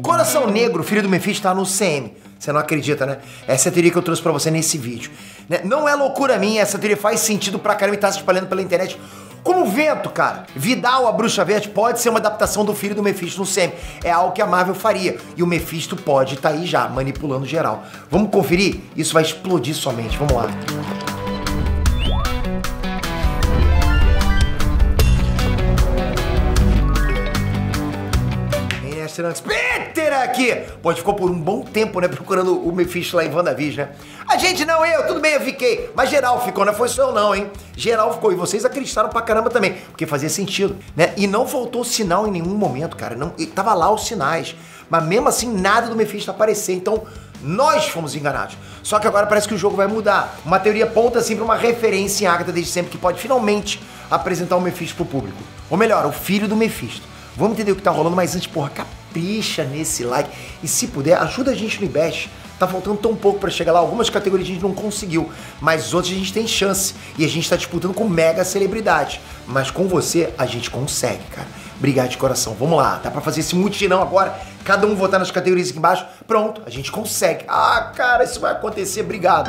Coração Negro, filho do Mephisto, tá no CM. Você não acredita, né? Essa é a teoria que eu trouxe pra você nesse vídeo. Não é loucura minha, essa teoria faz sentido pra caramba e tá se espalhando pela internet como vento, cara. Vidal, a Bruxa Verde, pode ser uma adaptação do filho do Mephisto no CM. É algo que a Marvel faria. E o Mephisto pode estar aí já, manipulando geral. Vamos conferir? Isso vai explodir sua mente. Vamos lá. Peter aqui! Pô, ficou por um bom tempo, né, procurando o Mephisto lá em WandaVision, né? A gente não, tudo bem, eu fiquei. Mas geral ficou, não foi só eu não, hein? Geral ficou, e vocês acreditaram pra caramba também, porque fazia sentido, né? E não faltou sinal em nenhum momento, cara, não, e tava lá os sinais. Mas mesmo assim, nada do Mephisto aparecer, então nós fomos enganados. Só que agora parece que o jogo vai mudar. Uma teoria aponta assim pra uma referência em Agatha desde sempre, que pode finalmente apresentar o Mephisto pro público. Ou melhor, o filho do Mephisto. Vamos entender o que tá rolando, mas antes, porra, capricha nesse like. E se puder, ajuda a gente no IBEST. Tá faltando tão pouco pra chegar lá. Algumas categorias a gente não conseguiu, mas outras a gente tem chance. E a gente tá disputando com mega celebridade. Mas com você, a gente consegue, cara. Obrigado de coração. Vamos lá, dá pra fazer esse mutirão agora. Cada um votar nas categorias aqui embaixo. Pronto, a gente consegue. Ah, cara, isso vai acontecer. Obrigado.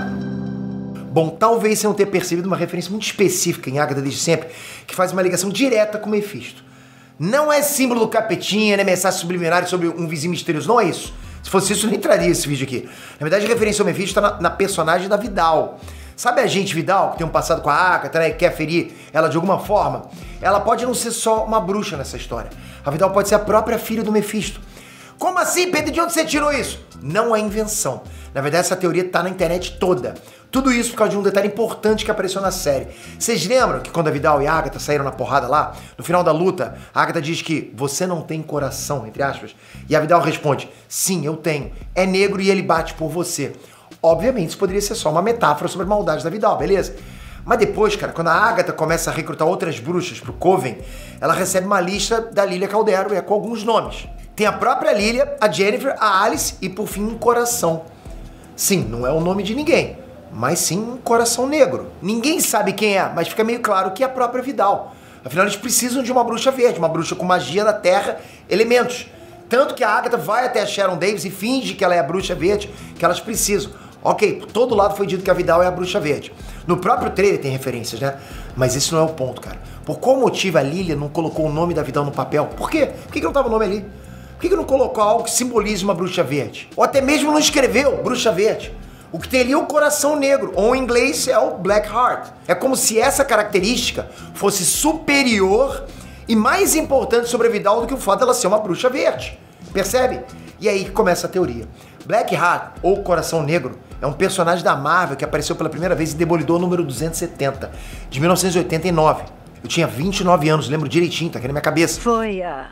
Bom, talvez você não tenha percebido uma referência muito específica em Agatha desde sempre, que faz uma ligação direta com o Mephisto. Não é símbolo do capetinha, né? Mensagem subliminar sobre um vizinho misterioso. Não é isso. Se fosse isso, eu nem traria esse vídeo aqui. Na verdade, a referência ao Mephisto tá na personagem da Vidal. Sabe a agente Vidal, que tem um passado com a Agatha, né? E quer ferir ela de alguma forma? Ela pode não ser só uma bruxa nessa história. A Vidal pode ser a própria filha do Mephisto. Como assim, Pedro? De onde você tirou isso? Não é invenção. Na verdade, essa teoria tá na internet toda. Tudo isso por causa de um detalhe importante que apareceu na série. Vocês lembram que quando a Vidal e a Agatha saíram na porrada lá, no final da luta, a Agatha diz que você não tem coração, entre aspas, e a Vidal responde, sim, eu tenho. É negro e ele bate por você. Obviamente, isso poderia ser só uma metáfora sobre a maldade da Vidal, beleza? Mas depois, cara, quando a Agatha começa a recrutar outras bruxas pro Coven, ela recebe uma lista da Lilia Caldero, com alguns nomes. Tem a própria Lilia, a Jennifer, a Alice e, por fim, um coração. Sim, não é o nome de ninguém, mas sim um coração negro. Ninguém sabe quem é, mas fica meio claro que é a própria Vidal. Afinal, eles precisam de uma bruxa verde, uma bruxa com magia da terra, elementos. Tanto que a Agatha vai até a Sharon Davis e finge que ela é a bruxa verde, que elas precisam. Ok, por todo lado foi dito que a Vidal é a bruxa verde. No próprio trailer tem referências, né? Mas isso não é o ponto, cara. Por qual motivo a Lilia não colocou o nome da Vidal no papel? Por quê? Por que não tava o nome ali? Por que não colocou algo que simbolize uma bruxa verde? Ou até mesmo não escreveu bruxa verde? O que teria o coração negro, ou em inglês é o Black Heart. É como se essa característica fosse superior e mais importante sobre a Vidal do que o fato dela ser uma bruxa verde. Percebe? E aí que começa a teoria. Black Heart, ou Coração Negro, é um personagem da Marvel que apareceu pela primeira vez em Demolidor número 270, de 1989. Eu tinha 29 anos, lembro direitinho, tá aqui na minha cabeça. Foi há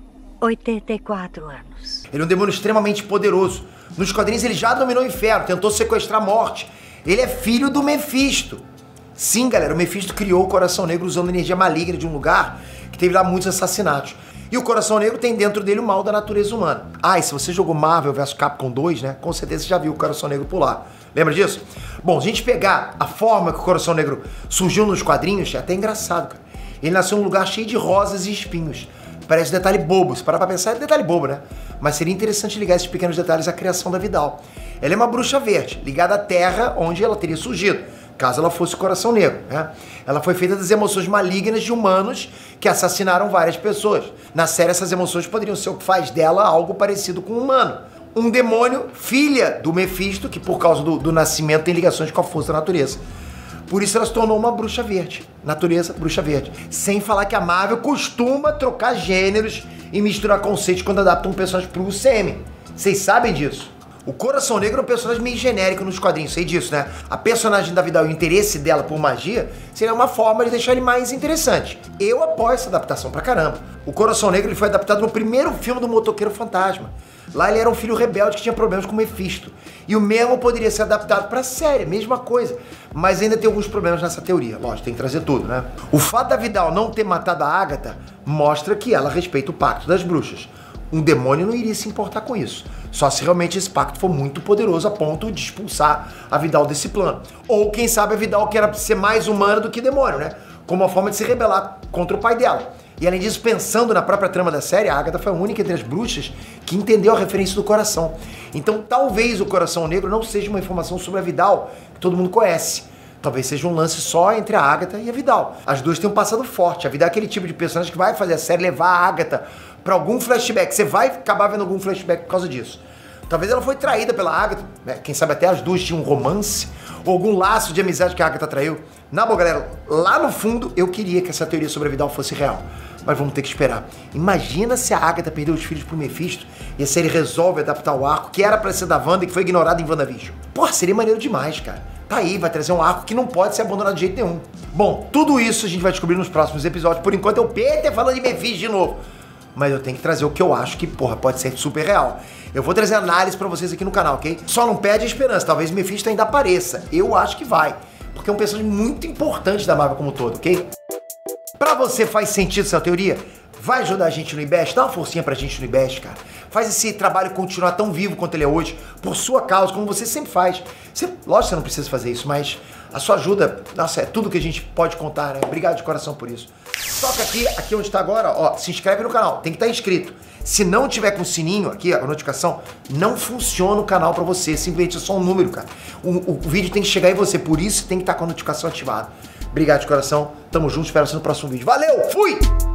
84 anos. Ele é um demônio extremamente poderoso. Nos quadrinhos ele já dominou o inferno, tentou sequestrar a morte. Ele é filho do Mephisto. Sim, galera, o Mephisto criou o Coração Negro usando energia maligna de um lugar que teve lá muitos assassinatos. E o Coração Negro tem dentro dele o mal da natureza humana. Ah, e se você jogou Marvel vs Capcom 2, né, com certeza você já viu o Coração Negro pular. Lembra disso? Bom, se a gente pegar a forma que o Coração Negro surgiu nos quadrinhos, é até engraçado, cara. Ele nasceu num lugar cheio de rosas e espinhos. Parece um detalhe bobo, se parar pra pensar é detalhe bobo, né? Mas seria interessante ligar esses pequenos detalhes à criação da Vidal. Ela é uma bruxa verde, ligada à terra onde ela teria surgido, caso ela fosse o Coração Negro, né? Ela foi feita das emoções malignas de humanos que assassinaram várias pessoas. Na série, essas emoções poderiam ser o que faz dela algo parecido com um humano. Um demônio, filha do Mephisto, que por causa do nascimento tem ligações com a força da natureza. Por isso ela se tornou uma bruxa verde. Natureza, bruxa verde. Sem falar que a Marvel costuma trocar gêneros e misturar conceitos quando adapta um personagem pro UCM. Vocês sabem disso? O Coração Negro é um personagem meio genérico nos quadrinhos, sei disso, né? A personagem da Vidal e o interesse dela por magia seria uma forma de deixar ele mais interessante. Eu apoio essa adaptação pra caramba. O Coração Negro ele foi adaptado no primeiro filme do Motoqueiro Fantasma. Lá ele era um filho rebelde que tinha problemas com o Mephisto. E o mesmo poderia ser adaptado pra série, mesma coisa. Mas ainda tem alguns problemas nessa teoria. Lógico, tem que trazer tudo, né? O fato da Vidal não ter matado a Agatha mostra que ela respeita o pacto das bruxas. Um demônio não iria se importar com isso. Só se realmente esse pacto for muito poderoso a ponto de expulsar a Vidal desse plano. Ou quem sabe a Vidal quer ser mais humana do que demônio, né? Como uma forma de se rebelar contra o pai dela. E além disso, pensando na própria trama da série, a Agatha foi a única entre as bruxas que entendeu a referência do coração. Então talvez o coração negro não seja uma informação sobre a Vidal que todo mundo conhece. Talvez seja um lance só entre a Agatha e a Vidal. As duas têm um passado forte. A Vidal é aquele tipo de personagem que vai fazer a série levar a Agatha pra algum flashback. Você vai acabar vendo algum flashback por causa disso. Talvez ela foi traída pela Agatha, né? Quem sabe até as duas tinham um romance ou algum laço de amizade que a Agatha traiu. Na boa, galera, lá no fundo eu queria que essa teoria sobre a Vidal fosse real. Mas vamos ter que esperar. Imagina se a Agatha perdeu os filhos pro Mephisto e a série resolve adaptar o arco que era pra ser da Wanda e que foi ignorado em WandaVision. Porra, seria maneiro demais, cara. Tá aí, vai trazer um arco que não pode ser abandonado de jeito nenhum. Bom, tudo isso a gente vai descobrir nos próximos episódios. Por enquanto é o Peter falando de Mephisto de novo. Mas eu tenho que trazer o que eu acho que, porra, pode ser super real. Eu vou trazer análise pra vocês aqui no canal, ok? Só não perde a esperança, talvez Mephisto ainda apareça. Eu acho que vai, porque é um personagem muito importante da Marvel como um todo, ok? Pra você faz sentido essa teoria? Vai ajudar a gente no Invest? Dá uma forcinha pra gente no Invest, cara. Faz esse trabalho continuar tão vivo quanto ele é hoje, por sua causa, como você sempre faz. Lógico que você não precisa fazer isso, mas a sua ajuda, nossa, é tudo que a gente pode contar, né? Obrigado de coração por isso. Toca aqui onde tá agora, ó, se inscreve no canal, tem que estar inscrito. Se não tiver com o sininho aqui, a notificação, não funciona o canal pra você, simplesmente é só um número, cara. O vídeo tem que chegar em você, por isso tem que estar com a notificação ativada. Obrigado de coração, tamo junto, espero você no próximo vídeo. Valeu, fui!